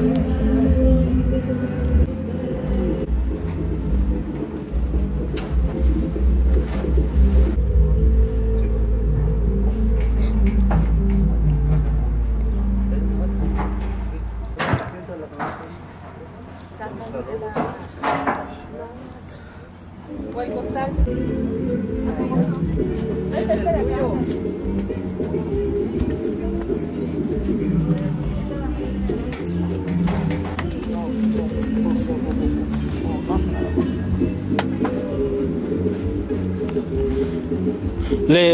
O el costal. Le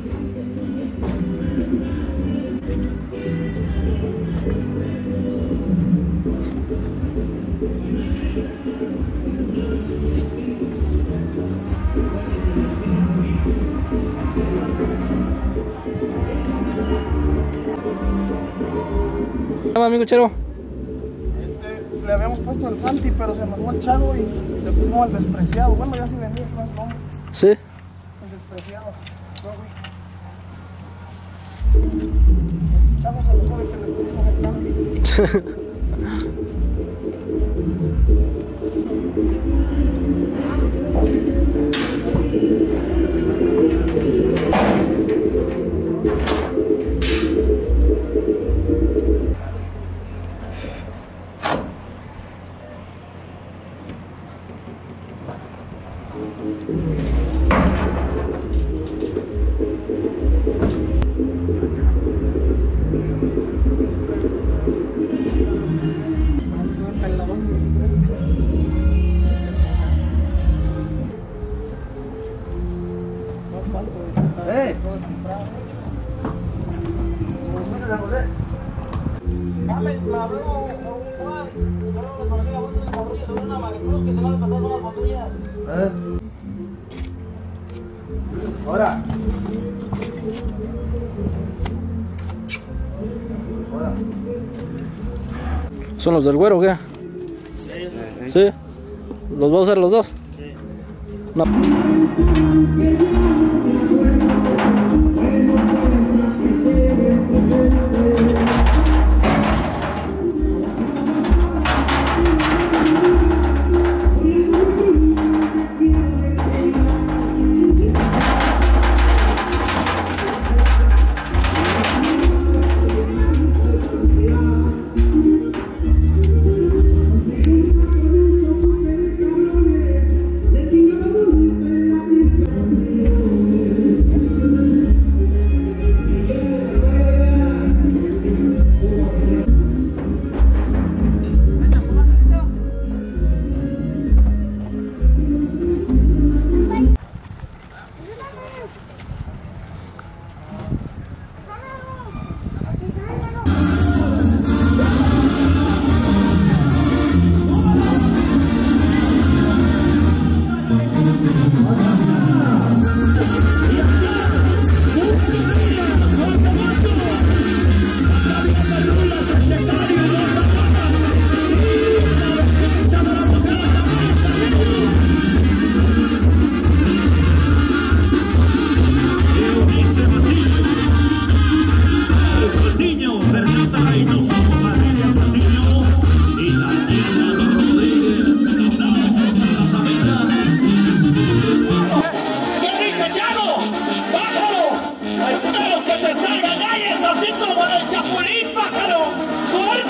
amigo Chero. Le habíamos puesto el Santi, pero se enojó el Chavo y le pusimos el despreciado. Bueno, ya sí venía, no es nombre. Sí. El despreciado. El Chavo se enojó de que le pusimos el Santi. Ahora. ¿Son los del güero o qué? Sí. ¿Los voy a usar los dos? No. ¡Así como el chapulín, pájaro! ¡Suelta!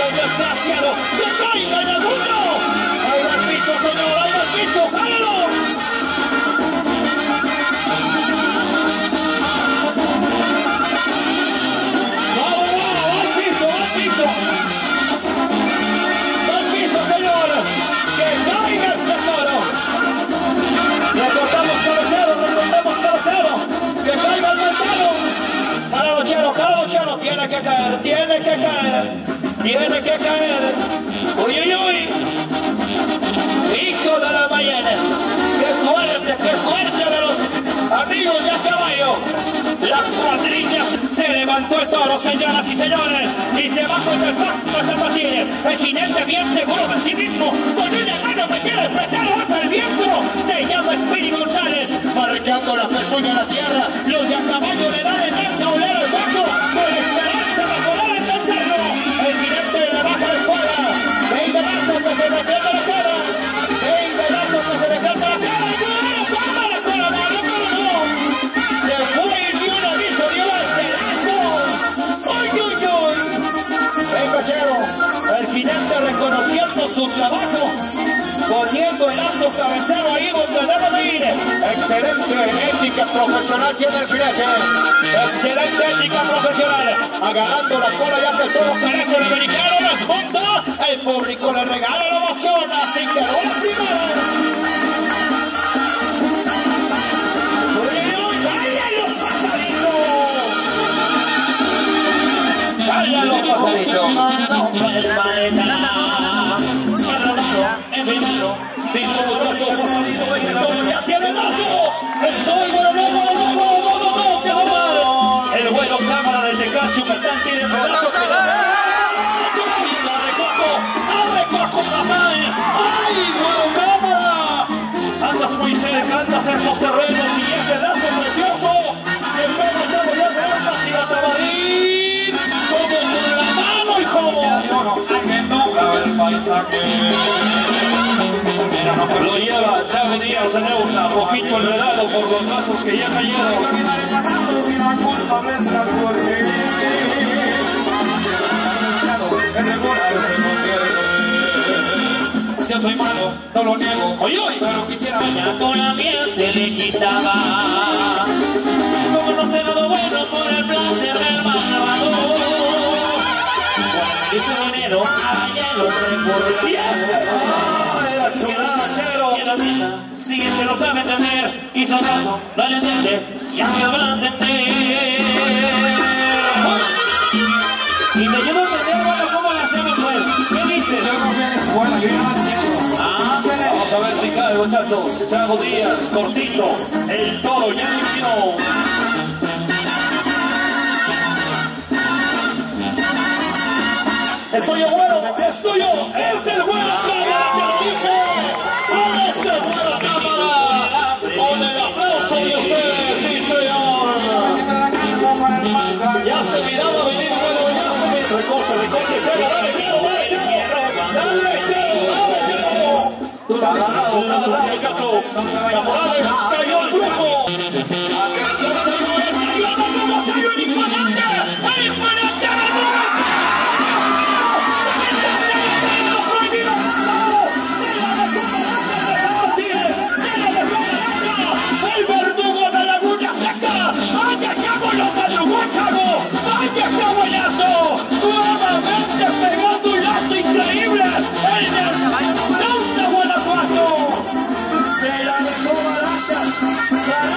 desgraciado, desgraciado, que caiga en el mundo. Ahí va el piso, señor, ahí va el piso, ¡jálalo! Tiene que caer, tiene que caer, tiene que caer. Uy, uy, uy. Hijo de la mañana. Qué suerte de los amigos de a caballo. Las cuadrillas. Se levantó el toro, señoras y señores, y se va con el pacto de zapatines. El jinete bien seguro de sí mismo, con una mano que quiere apretar hasta el viento. Se llama Speedy González, marcando la pezuña a la tierra. Los de a caballo le dan el tanto a oler al bajo, con esperanza de poder alcanzarlo. El jinete le baja la espada. 20 brazos que se le queda la cara. 20 brazos que se le queda la cara. Se fue y dio un aviso, dio el celazo. ¡Uy, uy, uy! El cochero, el jinete reconociendo su trabajo, poniendo el lazo cabecero ahí donde debe de ir. Excelente ética profesional tiene el jinete. Excelente ética profesional. Agarrando la cola ya que todos parecen americanos, las monta. El público le regala la ovación, así quedó la primera. ¡Calla los pajaritos! Dice muchachos, ha salido este toro, ya tiene lazo. El toro, no, quedó mal. El bueno cámara del Tecacho Yucatán tiene ese lazo que abre Coco Mazán. ¡Ay, bueno cámara! Andas muy cerca, andas en esos terrenos y ese lazo precioso. El perro chavo ya se anda, tira Tabarín. Como con la mano, hijo. El paisaje. Lo lleva Chavo Díaz en Euta, poquito enredado por los brazos que ya cayeron. Yo soy malo, no lo niego, oye, pero quisiera ya con la miel se le quitaba. Como no se lo bueno por el placer del malvado. Dice Bonero, caballero, recurre. ¡Y ese! ¡La chulada, chero! Y la vida, si este lo sabe entender, y su rato no le entiende, ya me lo van a entender. Y me ayuda a entender, bueno, ¿cómo lo hacemos, pues? ¿Qué dices? Yo no viene escuela, yo ya no entiendo. Vamos a ver si cae, muchachos. Chavo Díaz, cortito, el toro ya vino. Estoy yo, bueno, es tuyo, es del bueno, cámara, te lo dije. Ahora se buena cámara. Con el aplauso de ustedes, sí señor. Ya se miraba venir, bueno, ya se me recorte, chero, dale, chero. Dale, cachos. La Morales cayó el grupo. Atención, señores, salió el imponente, el imponente. El verdugo de la Laguna Seca. ¡Vaya chavo, lo madrugó, chavo! ¡Vaya caballazo! Nuevamente pegando un lazo increíble. El de Guanajuato. Se la dejó barata.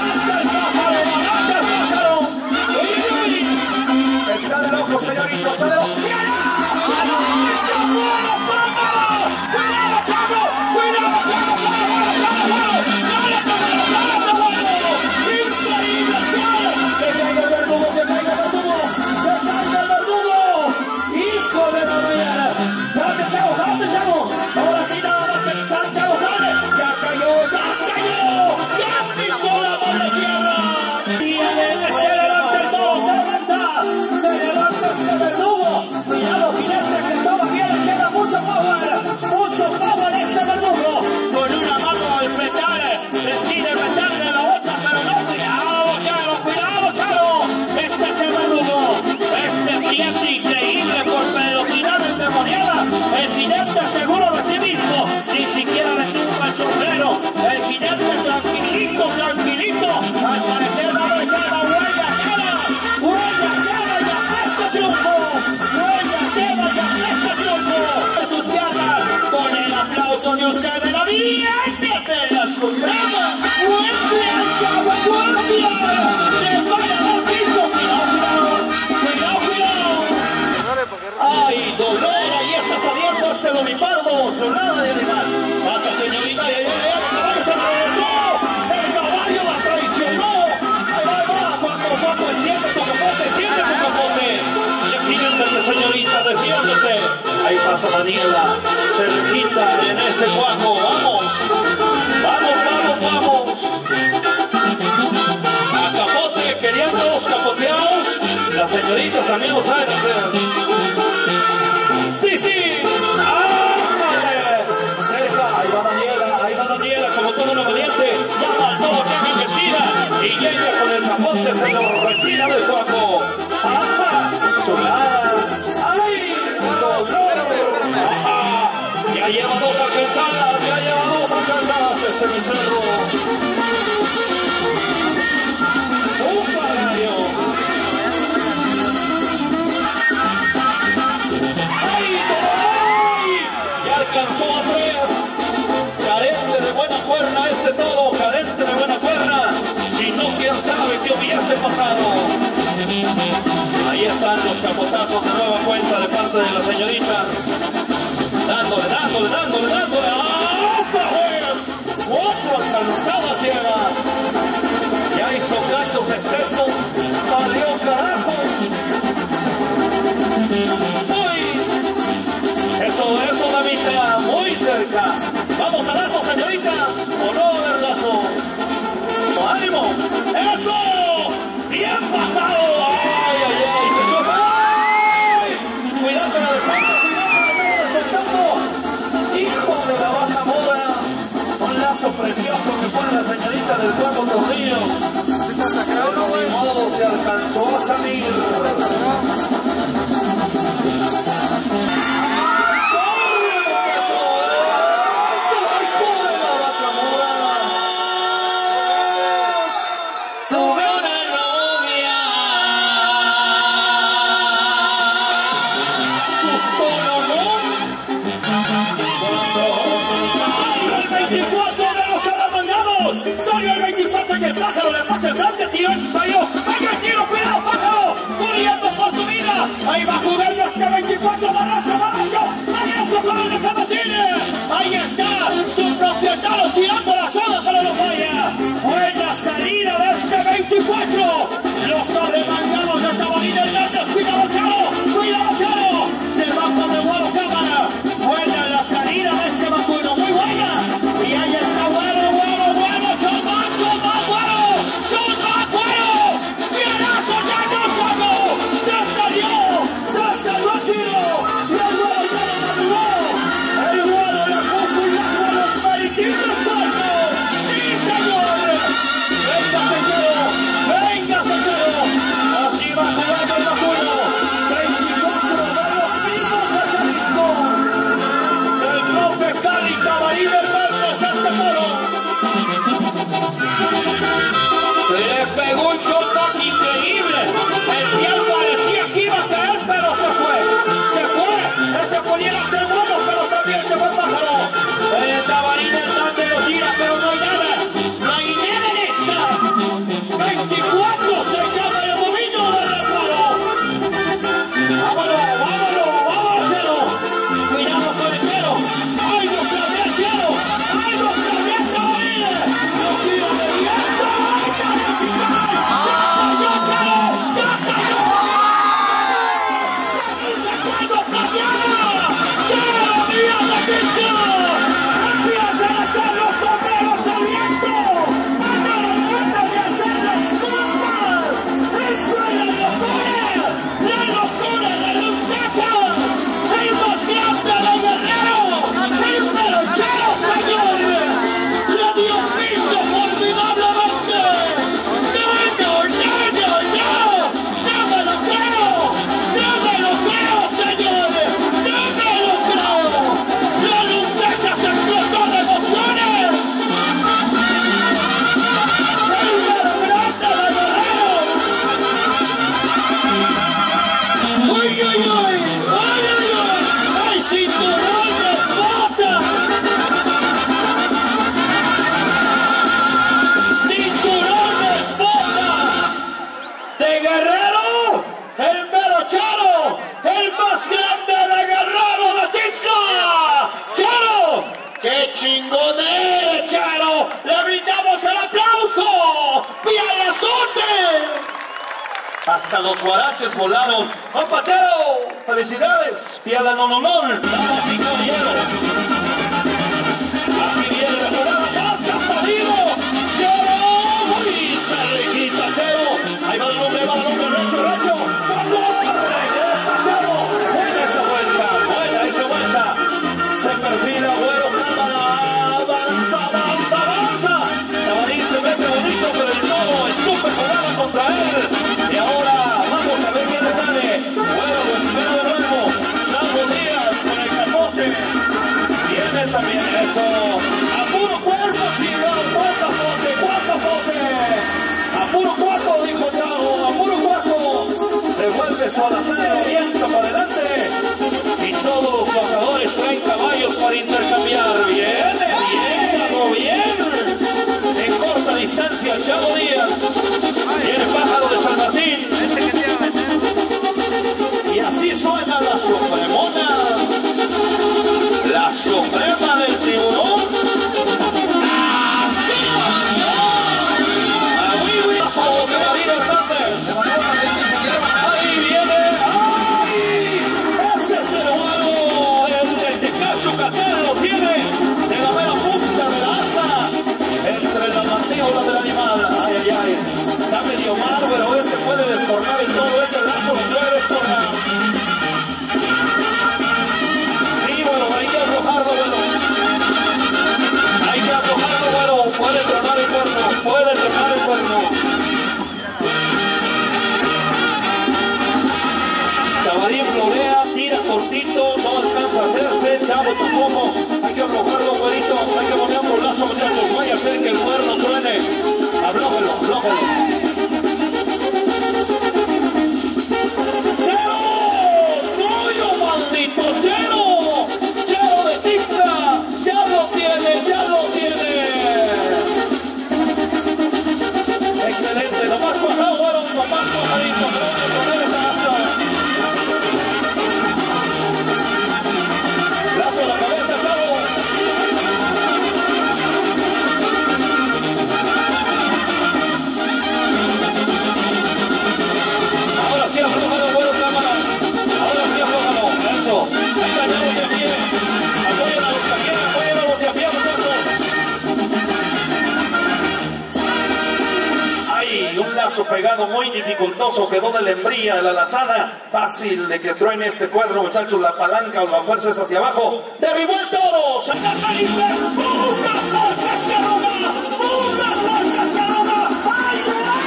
Ahí pasa Daniela, cerquita en ese cuaco. Vamos, vamos, vamos, vamos. A capote, querían los capoteados. Las señoritas también lo saben hacer. Sí, sí. ¡Ándale! Cerca, ahí va Daniela, como todo lo valiente. Llama al todo que haga investida. Y llega con el capote, se lo retira del cuaco. ¡Anda! ¡Chulada! ¡Ay! Ya lleva dos alcanzadas, este becerro. ¡Ufa, gallo! ¡Ay, ay! Ya alcanzó a tres. Carente de buena cuerna este todo, carente de buena cuerna. Si no, quién sabe qué hubiese pasado. Ahí están los capotazos de nueva cuenta de parte de las señoritas. Dándole. ¡Otra vez! ¡Otra alcanzada ciega! Ya hizo cachos de Stetson. ¡Valió carajo! ¡Uy! Eso, damita, muy cerca. Vamos a lazo, señoritas. ¿O no a ver lazo? ¡Ánimo! ¡Eso! ¡Bien pasado! ¡Ay, ay, ay! ¡Se choca! ¡Ay! ¡Cuidado con la desmonta! ¡Hijo de la baja moda! Un lazo precioso que pone la señorita del cuerpo Torrillo. Pero de modo se alcanzó a salir. El pájaro le pasa el frente, tiro el falló. ¡Vaya el tiro! ¡Cuidado, pájaro! ¡Corriendo por tu vida! Ahí va a jugar este 24, Barrazo con el de Sabatini. Ahí está su propietario tirando la soda, pero no falla. Buena salida de este 24. Los arremangados de Tabarina Hernández. ¡Cuidado, Charo! Se va con de nuevo cámara. Buena la salida de este vacuno, muy buena. Y ahí está, bueno. Le pegó un shot increíble. El pie parecía que iba a caer, pero se fue. Ese podía hacer bueno, pero también se fue pájaro. El Tabarina Hernández lo tira, pero no hay nada. No hay nada en esta. 24 se llama el momento del reparo. Vámonos, Chelo. Cuidado con el Chelo. ¡Ay, no clavea el Chelo! ¡Ay, no clavea el Tabarina! ¡No tira de viento! ¡Chingón, Charo! ¡Le brindamos el aplauso! ¡Pialazote! Hasta los guaraches volaron. ¡Opa, Charo! Felicidades, Fiala Nononón, damas y caballeros. Aquí viene la jugada, marcha, salido, Chero, y se le quita Chero. Ahí va el hombre, recio, recio. Cuando regresa Chero, buena esa vuelta. Se perfila, Güero, cámara, avanza. Tabarín se mete bonito, pero el nodo escupe jugada contra él. Y ahora vamos a ver quién le sale. Güero lo espera de nuevo. Salvo Díaz con el capote. Viene también eso. A puro cuerpo, chingado. Cuarta pote. A puro cuarto, dijo Chavo. A puro cuarto. Devuelve su alacena, orienta para adelante. Y todos los pasadores traen caballos para intercambiar. Viene bien, Chavo, bien. En corta distancia, Chavo Díaz. Viene Pájaro de San Martín. Y así suena la supremona. La suprema del tiburón. ¡Así va! Ahí viene. ¡Ay! Ese es el vuelo. El Tecacho Catero lo tiene. De la mera punta de la asa. Entre la mandíbula del animal. Ay. Está medio mal, pero ese puede descortar el todo. Ese lazo lo puede descortar. Sí, bueno, hay que aflojarlo, bueno. Puede tronar el cuerno. Tabarín florea, tira cortito, no alcanza a hacerse. Chavo, tampoco. Hay que aflojarlo, güerito. Hay que poner un lazo, muchachos. Vaya a hacer que el cuerno truene. Aflójelo. ¡Chero! ¡Tuyo, maldito Chero! ¡Chero de Tixla! ¡Ya lo tiene! Excelente, nomás cuajado, bueno, nomás cuajadito, pero hay que poner esa asa. Lazo a la cabeza, Chavo. Ahora sí aflójalo, bueno, cámara. Eso. Ahí dañamos de pie. Apoyen a los que quieren, apoyen a los de a pie, muchachos. Un lazo pegado muy dificultoso, quedó de la hembría de la lazada. Fácil de que truene este cuerno, muchachos. La palanca o la fuerza es hacia abajo. Derribó el toro. ¡Se saca el ¡Una ¡Ay,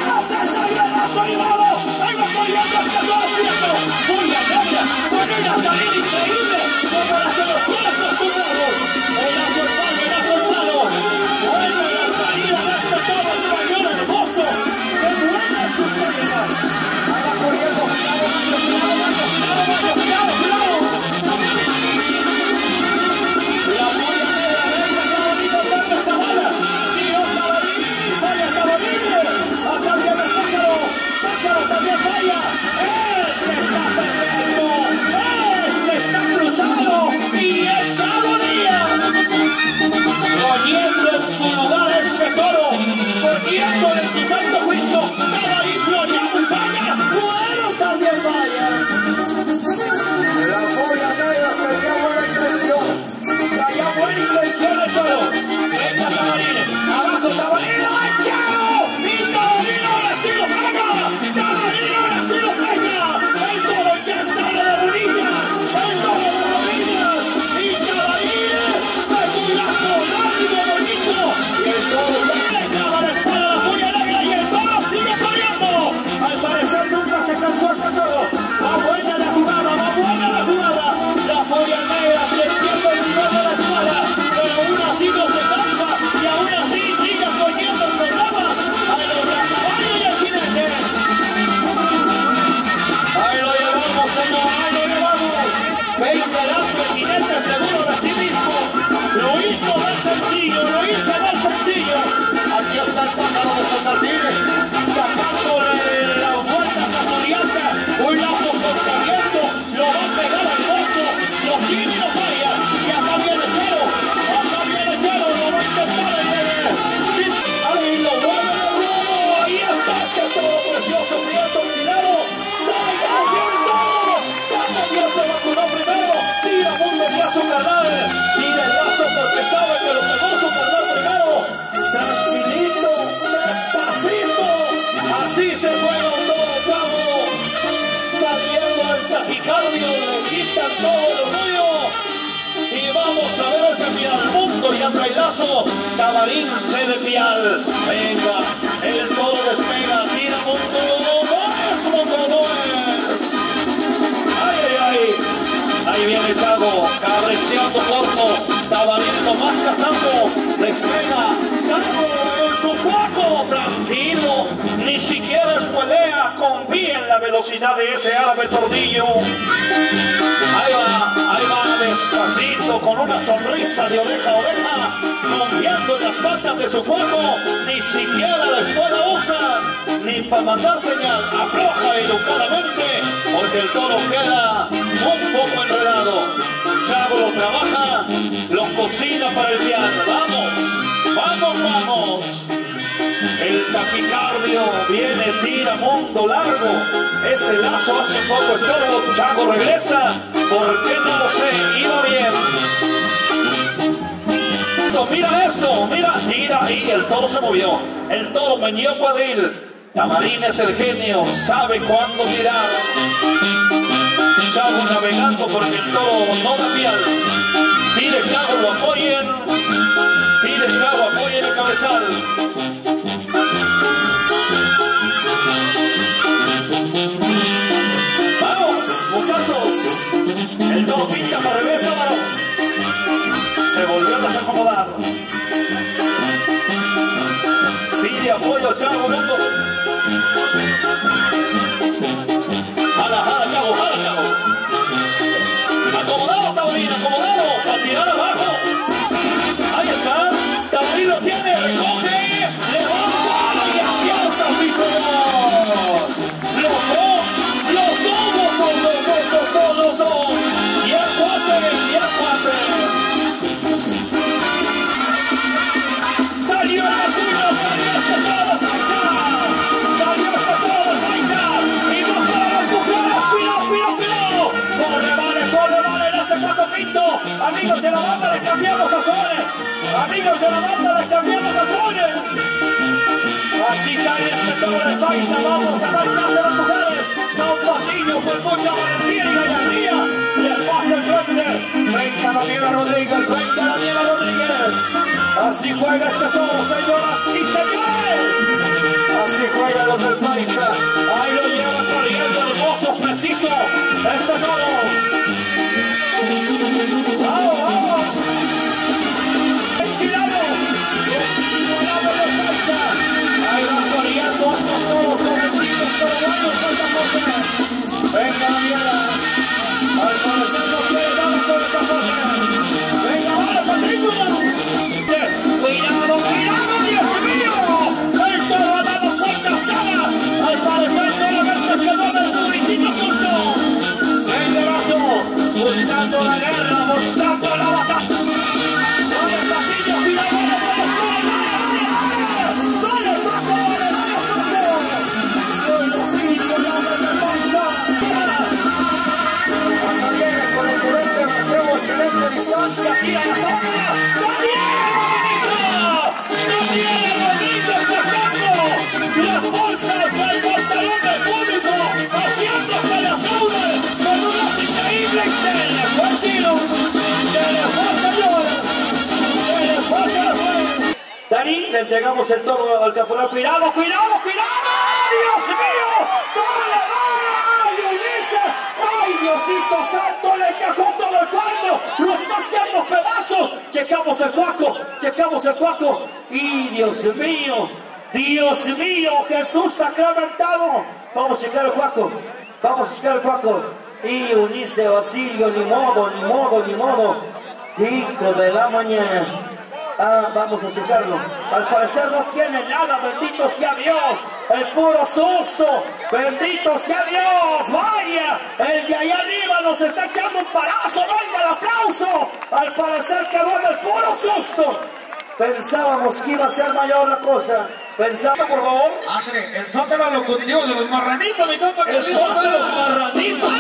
increíble! Como la que los tiene acostumbrados. El asoltado. Bueno, la salida de este toro español hermoso. ¡Qué buena su salida! Ahí va corriendo. Cuidado. La polla negra, venga, cabalito, venga, cabala. ¡Tío, cabalín! ¡Vaya, cabalín! ¡Acá viene Pájaro también falla! ¡Este está perdiendo! ¡Este está cruzado! ¡Y el Chavo Díaz! Poniendo en su lugar este toro, poniendo en su santo juicio, Tabarín Floria, ¡vaya! ¡Bueno, también vaya! La polla negra tenía buena intención. ¡Vaya buena intención el toro! ¡Venga, Tabarín! ¡Abajo, Tabarín! ¡Ay, Chavo! ¡Y Tabarín ahora sí lo pega! ¡Tabarín ahora sí lo pega! ¡El toro ya está de rodillas! ¡El toro de rodillas! ¡Y Tabarín! ¡Pedazo largo, bonito! ¡Y el toro le acaba la espada a la polla negra! ¡Y el toro sigue peleando! Al parecer nunca se cansó ese toro. ¡Va buena la jugada! La polla negra se extiende el nivel de la espada, pero aún así no se cansa y aún así sigue poniendo el programa a los de caballo y el jinete. Ahí lo llevamos, señor, ahí lo llevamos. 20 lazo el jinete seguro de sí mismo. Lo hizo más sencillo. Aquí está el Pájaro de San Martín, sacándole la vuelta casorianta. Un lazo cortamiento, lo va a pegar al pozo, lo tiene y lo falla. Y acá viene Chero, lo va a intentar el ahí lo vuelve de nuevo. Ahí está este toro precioso, prieto, oxidado. ¡Salga el toro! ¡Salga el trae lazo, Tabarín se de pial. Venga, el toro despega, tira montones. Ay, ay, ay. Ahí viene Chago, cabeceando corto, Tabarín nomás cazando, despega, Chago en su cuarto, tranquilo, ni siquiera espolea, confía en la velocidad de ese árabe tordillo. Ahí va despacito, con una sonrisa de oreja a oreja, confiando en las patas de su cuerpo, ni siquiera la espuela usa, ni para mandar señal, afloja educadamente, porque el toro queda un poco enredado. Chago lo trabaja, lo cocina para el piano. Vamos, vamos, vamos. El taquicardio viene, tira mundo largo. Ese lazo hace un poco estorbo. Chago regresa. ¿Por qué no lo sé? Iba bien. Mira eso, mira, tira ahí. El toro se movió. El toro meñó cuadril. Tabarín es el genio, sabe cuándo tirar. Chago navegando porque el toro no da pial. Pide Chago, lo apoyen. Pide Chago, apoyen el cabezal. Vamos, muchachos. El toro pinta para revés, Navarro. Se volvió a desacomodar. Pide apoyo, Chago, mundo. Jala, Chago, jala, Chago. Acomodado, Tabarín, acomodado, para tirar abajo. Ahí está, Tabarín lo tiene, recoge, levanta y acierta, sí señor. Los dos, los dos. Y el cuate. Salió la cuña, salió este todo, salió este todo, paisa. Y no para empujar, cuidado. Corre, vale, en ese cuarto quinto. Amigos de la banda, les cambiamos a Sones. Así sale este toro de paisa. Vamos a dar clase a las mujeres. Don Patiño con mucha valentía y gallardía. Le pasa el frente. Venga Daniela Rodríguez. Así juega este toro, señoras y señores. Así juegan los del paisa. Ahí lo lleva corriendo, hermoso, preciso. Este toro. ¡Vamos! ¡Enchilado! Ahí va corriendo estos toros jovencitos, peruanos, venga Daniela. Al parecer no quiere nada con esta foto. Venga, vale, Patricio. Cuidado, Dios mío. El toro ha dado fuertes caras. Al parecer solamente quedó del subitito justo. El brazo, buscando la guerra, buscando la batalla. Vale, Patricio, cuidado, tira la zona. Daniel Rodríguez sacando las bolsas del pantalón del público, haciendo que las aplaude con unas increíbles y se le fue el tiro. Se le fue, señores. Se le fue. Dani, le entregamos el toro al caporal. Cuidado. Dios mío. Dale. Ay, Ulises. Ay, Diosito santo, le encajó todo el cuerno. Lo está haciendo pedazos. Checamos el cuaco. Y Dios mío, Jesús sacramentado. Vamos a checar el cuaco. Y Ulises Basilio, ni modo. Hijo de la mañana. Vamos a checarlo. Al parecer no tiene nada, bendito sea Dios. El puro susto, bendito sea Dios. Vaya, el de allá arriba nos está echando un parazo. Venga el aplauso. Al parecer quedó en el puro susto. Pensábamos que iba a ser mayor la cosa. Pensaba, por favor. Andre, el sótano lo fundió de los marranitos, mi compa. El sótano de los marranitos.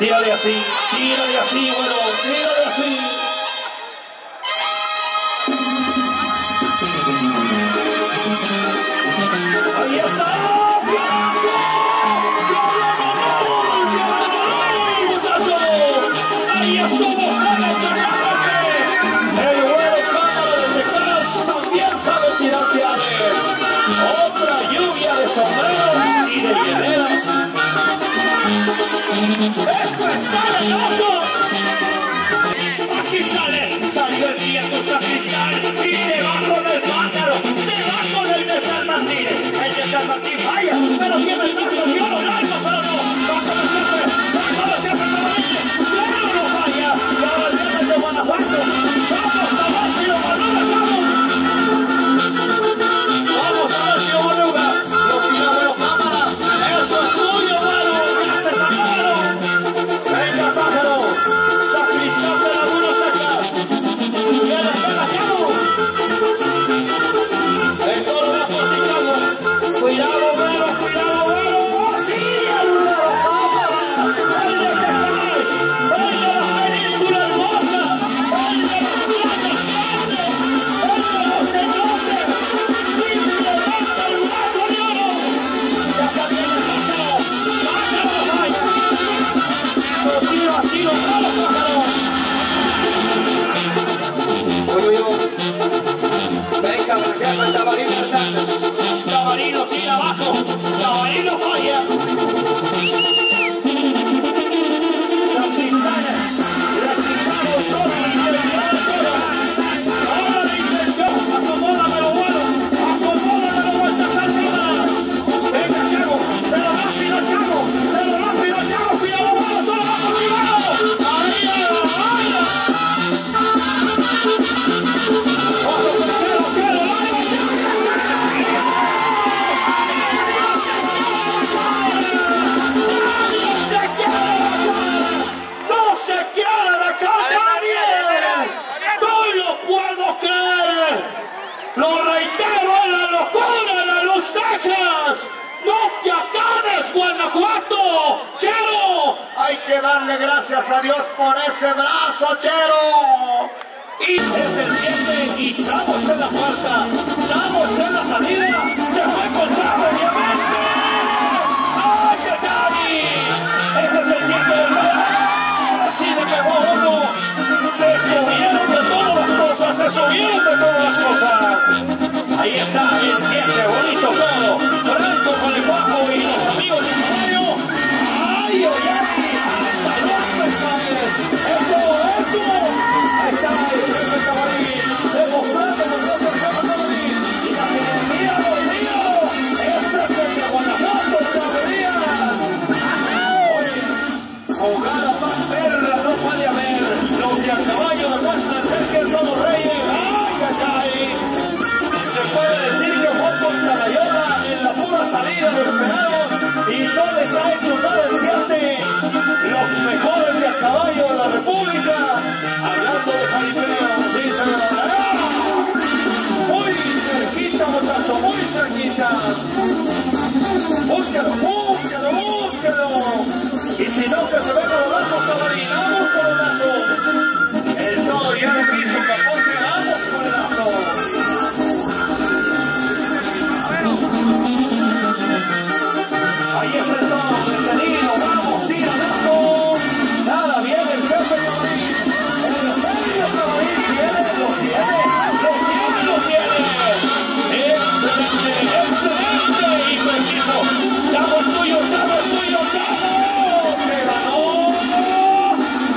Tírale así, bueno, tírale así. Ahí está. Ahí estuvo Juárez sacándose. El güero Cámara de Texas también sabe tirar piales. Otra lluvia de sombreros y de hieleras. ¡Esto está de loco! Aquí salió el viento sacristal y se va con el pájaro, se va con el de San Martín. El de San Martín vaya, pero tiene el brazo de oro largo, pero no. Va con el jefe, no falla. Y ahora el jefe de Guanajuato. Vamos a ver si lo manuga, vamos a ver si lo manuga. Los tiraderos cámaras, eso es tuyo, mano. Gracias a Mano. Venga, pájaro. Sacristán de la Luna Seca. Viene, Chavo. El toro va practicando. Cuidado, Vero, cuidado, Vero. ¡Sí, el Vero Cámara! ¡El de Texas! ¡El de la península hermosa! ¡El de las playas grandes! ¡El de los cenotes! ¡Simple levanta el brazo de oro! ¡Ya también el pájaro! ¡Pájaro, vaya! ¡Lo tiro así, lo jalo, pájaro! Venga, por ejemplo, el Tabarino Hernández. Tabarino tira abajo. Tabarino falla. Sacristán, reciclado el toro, intención el toro. Ahora la intención, acomódamelo bueno. Acomódamelo vuelta al cámara. Venga, Chago, se lo rápido, Chago. Se lo rápido, Chago. Cuidado, bueno, toro va cultivado. Arriba, arriba. Lo reitero, en la locura, en la Luz, Texas. ¡No te acabes, Guanajuato! ¡Chero! Hay que darle gracias a Dios por ese brazo, Chero. Y es el 7 y Chavo está en la puerta. Chavo está en la salida. Se fue con Chavo, obviamente. ¡Ay, qué Chavi! Ese es el 7 del medio. Así le pegó uno. Se subieron de todas las cosas, se subieron de todas las cosas. Ahí está el 7, bonito todo. Franco con el bajo y los amigos de caballo. ¡Ay, ay, ay! ¡Hasta luego, Estables! ¡Eso, eso! Ahí está el jefe Cabalí, demostrando los dos del jefe Cabalí. Y la energía lo mío. Ese es el de Guanajuato, Chaverías. Jugada más perra no puede haber. Los de a caballo demuestran ser que son los reyes. ¡Ay, ay, ay! Se puede decir que fue contra la Yola en la pura salida de esperado y no les ha hecho nada el 7. Los mejores de a caballo de la República. Hablando de jaripeo, dicen. Muy cerquita, muchacho, muy cerquita. Búsquelo, búsquelo, búsquelo. Y si no, que se vengan los brazos, Cabalí. Vamos con los brazos. El toro ya lo quiso, Capote. Vamos con el lazo. Ahí es el toro detenido. Vamos, sí, abrazo. Nada, viene el jefe Cabalí. El medio Cabalí viene, lo tiene. Excelente, excelente y preciso. Chavo es tuyo, Chavo es tuyo, Chavo. Se ganó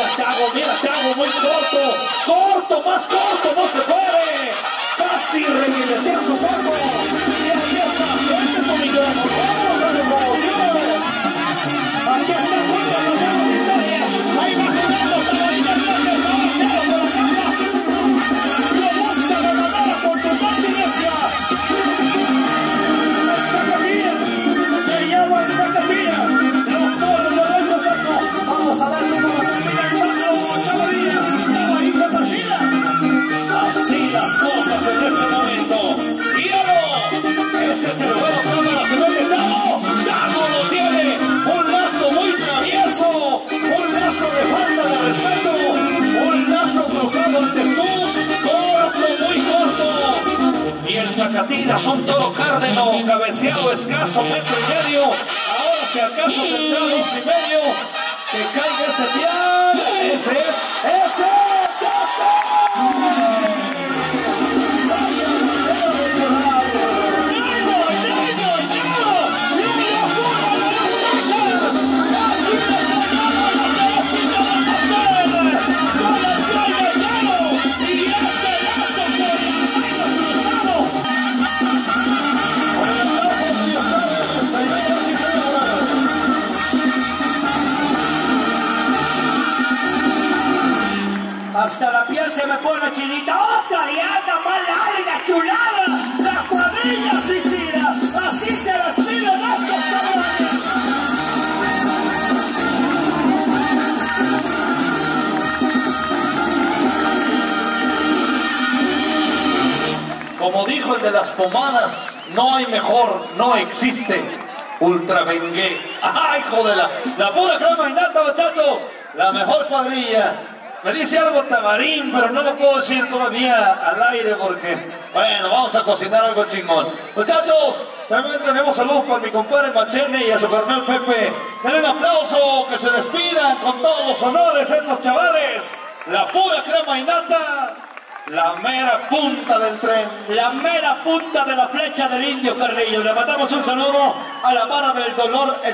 mira Chago, muy corto, más corto, no se puede. Casi reviletea su cuerpo. Y aquí está, este es un millón. Vamos a revolución. Aquí está, la historia. Ahí va jugando, Tabarilla, lo busca de manera contundente y necia. Se llama el Zacatía. Los toros de nuestro cerco. Vamos a darle una batalla en mano. Tabarilla partida. Así las cosas en este momento. Ese es el juego cámara, se ve que Chago lo tiene. Un lazo muy travieso. Un lazo de falta de respeto. Un lazo cruzado en Jesús. Corto, muy corto. Y el Zacatira un toro cárdeno, cabeceado escaso, 1,5 metros. Ahora si acaso tendrá 2,5. Que caiga ese pial. Ese es. Hasta la piel se me pone chinita. Otra diana más larga, chulada. La cuadrilla Sicila. Así se las piden estos cabrones. Como dijo el de las pomadas, no hay mejor, no existe. Ultra Bengué. ¡Ay, hijo de la pura crema y nata, muchachos! La mejor cuadrilla. Me dice algo Tamarín, pero no lo puedo decir todavía al aire porque, bueno, vamos a cocinar algo chingón. Muchachos, también tenemos saludos para mi compadre Machene y a su carnal Pepe. Denle un aplauso, que se despidan con todos los honores estos chavales. La pura crema y nata, la mera punta del tren, la mera punta de la flecha del indio Carrillo. Le mandamos un saludo a la vara del dolor.